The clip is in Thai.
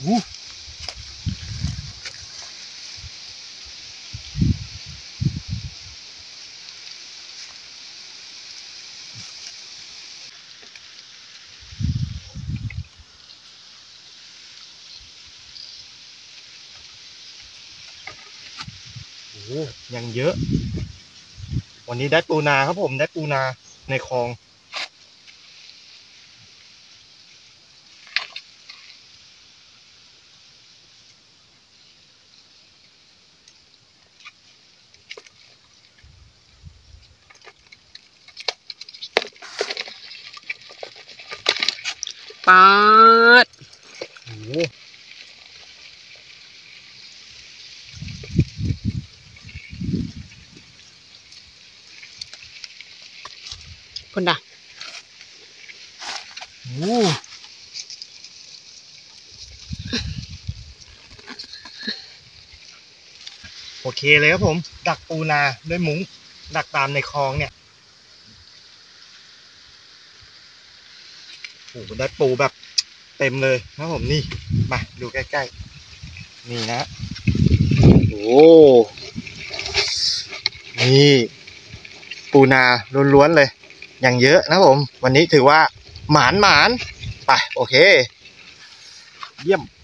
อู้ยังเยอะวันนี้ได้ปูนาครับผมได้ปูนาในคลองปาดโอ้คนด่ะโหโอเคเลยครับผมดักปูนาด้วยมุ้งดักตามในคลองเนี่ยโอ้โหได้ปูแบบเต็มเลยครับผมนี่มาดูใกล้ๆนี่นะโอ้นี่ปูนาล้วนๆเลยอย่างเยอะนะผมวันนี้ถือว่าหมานไปโอเคเยี่ยม